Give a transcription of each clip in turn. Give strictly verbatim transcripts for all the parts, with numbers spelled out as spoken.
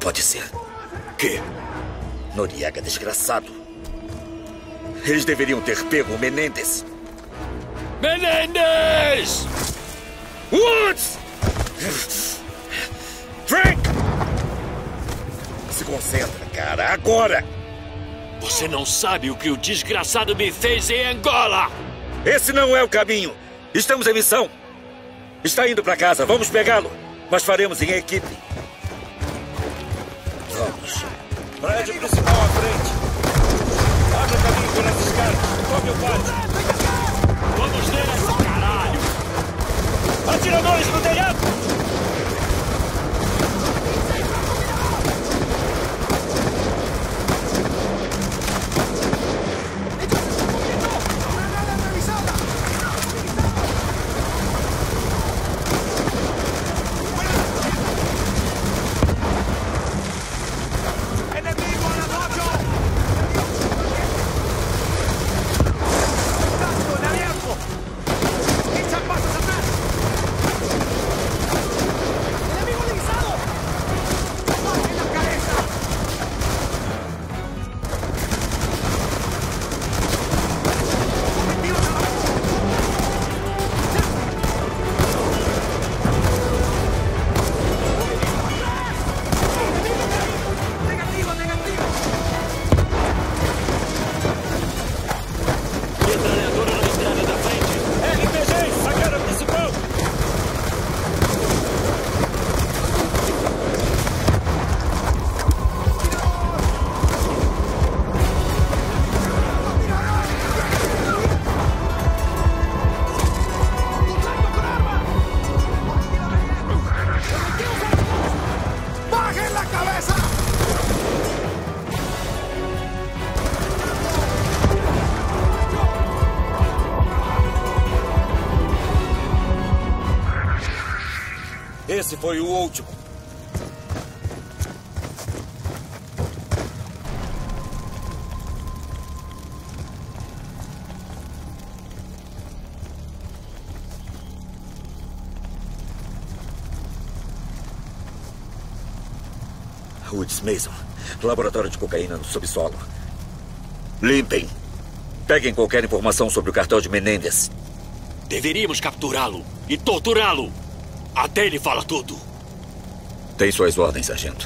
pode ser. Que? Noriega, desgraçado. Eles deveriam ter pego o Menendez. Menendez! Woods! Frank! Se concentra, cara. Agora! Você não sabe o que o desgraçado me fez em Angola! Esse não é o caminho. Estamos em missão. Está indo para casa. Vamos pegá-lo. Mas faremos em equipe. Vamos. Prédio principal à frente. Abra caminho pelas escadas. Tome o pátio. Vamos nessa, caralho! Atiradores no telhado! Esse foi o último. Woods, Mason. Laboratório de cocaína no subsolo. Limpem. Peguem qualquer informação sobre o cartel de Menendez. Deveríamos capturá-lo e torturá-lo. Até ele fala tudo. Tem suas ordens, sargento.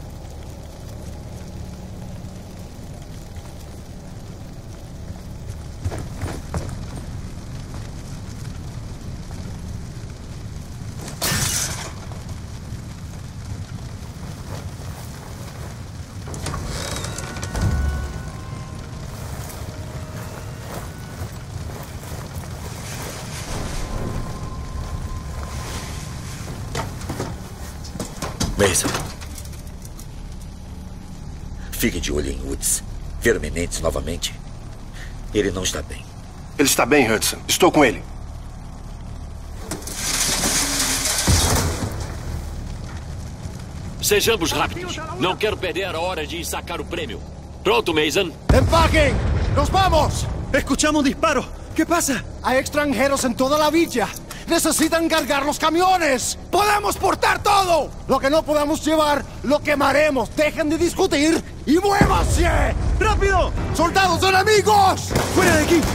Mason. Fique de olho em Woods. Ver Menendez novamente. Ele não está bem. Ele está bem, Hudson. Estou com ele. Sejamos rápidos. Não quero perder a hora de sacar o prêmio. Pronto, Mason. ¡Empaquen! ¡Nos vamos! Escuchamos un disparo. ¿Qué pasa? Hay extranjeros en toda la villa. ¡Necesitan cargar los camiones! ¡Podemos portar todo! Lo que no podamos llevar, lo quemaremos. Dejen de discutir y muévanse. ¡Rápido! ¡Soldados enemigos! ¡Fuera de aquí!